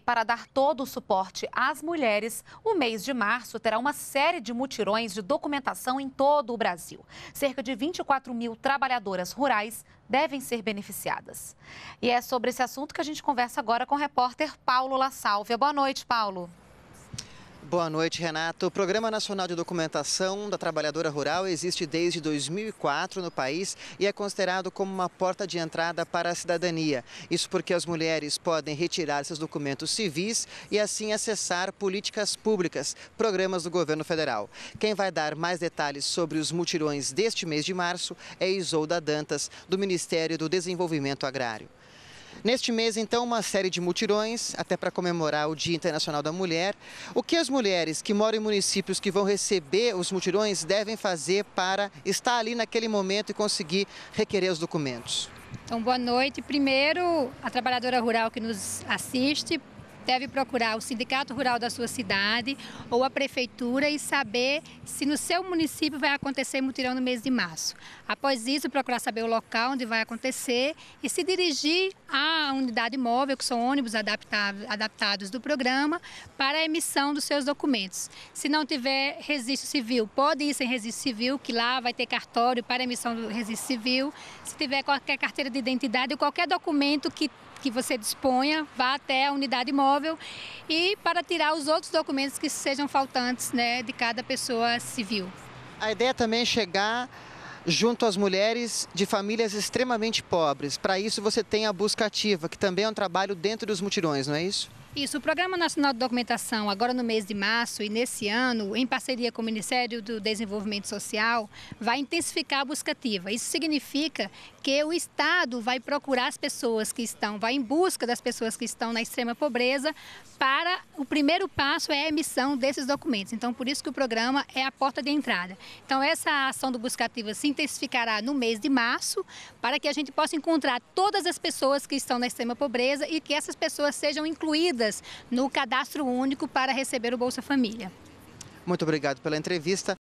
para dar todo o suporte às mulheres, o mês de março terá uma série de mutirões de documentação em todo o Brasil. Cerca de 24 mil trabalhadoras rurais devem ser beneficiadas. E é sobre esse assunto que a gente conversa agora com o repórter Paulo La Sálvia. Boa noite, Paulo. Boa noite, Renato. O Programa Nacional de Documentação da Trabalhadora Rural existe desde 2004 no país e é considerado como uma porta de entrada para a cidadania. Isso porque as mulheres podem retirar seus documentos civis e assim acessar políticas públicas, programas do governo federal. Quem vai dar mais detalhes sobre os mutirões deste mês de março é Isolda Dantas, do Ministério do Desenvolvimento Agrário. Neste mês, então, uma série de mutirões, até para comemorar o Dia Internacional da Mulher. O que as mulheres que moram em municípios que vão receber os mutirões devem fazer para estar ali naquele momento e conseguir requerer os documentos? Então, boa noite. Primeiro, a trabalhadora rural que nos assiste deve procurar o sindicato rural da sua cidade ou a prefeitura e saber se no seu município vai acontecer mutirão no mês de março. Após isso, procurar saber o local onde vai acontecer e se dirigir à unidade móvel, que são ônibus adaptados do programa, para a emissão dos seus documentos. Se não tiver registro civil, pode ir sem registro civil, que lá vai ter cartório para emissão do registro civil. Se tiver qualquer carteira de identidade ou qualquer documento que você disponha, vá até a unidade móvel e para tirar os outros documentos que sejam faltantes, né, de cada pessoa civil. A ideia também é chegar junto às mulheres de famílias extremamente pobres. Para isso você tem a busca ativa, que também é um trabalho dentro dos mutirões, não é isso? Isso, o Programa Nacional de Documentação, agora no mês de março e nesse ano, em parceria com o Ministério do Desenvolvimento Social, vai intensificar a busca ativa. Isso significa que o Estado vai procurar as pessoas que estão, vai em busca das pessoas que estão na extrema pobreza, para o primeiro passo é a emissão desses documentos. Então, por isso que o programa é a porta de entrada. Então, essa ação do busca ativa se intensificará no mês de março, para que a gente possa encontrar todas as pessoas que estão na extrema pobreza e que essas pessoas sejam incluídas no cadastro único para receber o Bolsa Família. Muito obrigado pela entrevista.